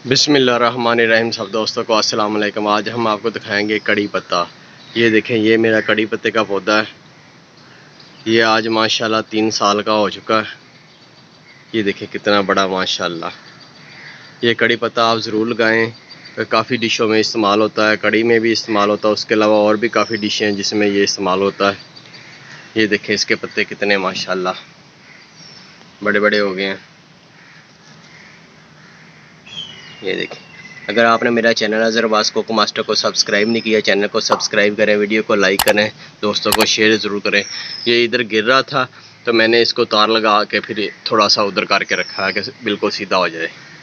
बिस्मिल्लाहिर्रहमानिर्रहीम। सब दोस्तों को अस्सलाम वालेकुम। आज हम आपको दिखाएंगे कड़ी पत्ता। ये देखें, ये मेरा कड़ी पत्ते का पौधा है। ये आज माशाल्लाह 3 साल का हो चुका है। ये देखें कितना बड़ा माशाल्लाह। ये कड़ी पत्ता आप ज़रूर लगाएं। काफ़ी डिशों में इस्तेमाल होता है, कड़ी में भी इस्तेमाल होता है। उसके अलावा और भी काफ़ी डिशें हैं जिसमें ये इस्तेमाल होता है। ये देखें इसके पत्ते कितने माशाल्लाह बड़े बड़े हो गए हैं। ये देखिए, अगर आपने मेरा चैनल अज़रबाज़ कुक मास्टर को सब्सक्राइब नहीं किया, चैनल को सब्सक्राइब करें, वीडियो को लाइक करें, दोस्तों को शेयर ज़रूर करें। ये इधर गिर रहा था तो मैंने इसको तार लगा के फिर थोड़ा सा उधर करके रखा है कि बिल्कुल सीधा हो जाए।